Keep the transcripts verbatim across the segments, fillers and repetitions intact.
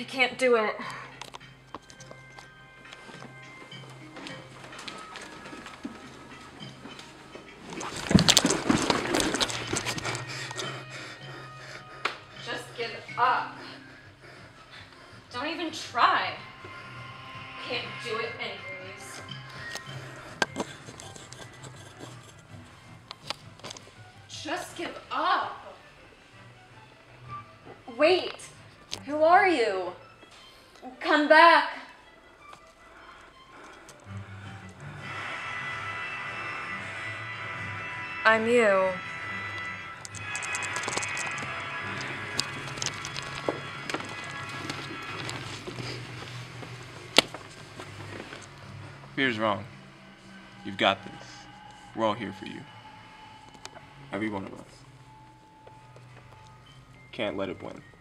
I can't do it. Just give up. Don't even try. Can't do it anyways. Just give up. Wait. Who are you? Come back. I'm you. Fear's wrong. You've got this. We're all here for you. Every one of us. Can't let it win.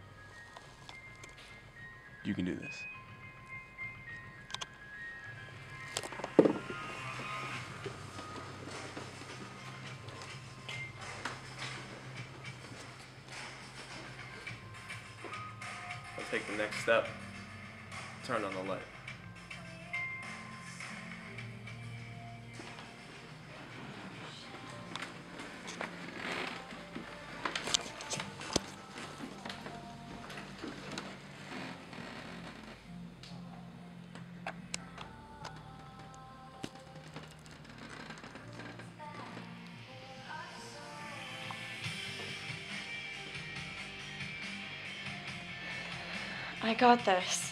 You can do this. Let's take the next step. Turn on the light. I got this.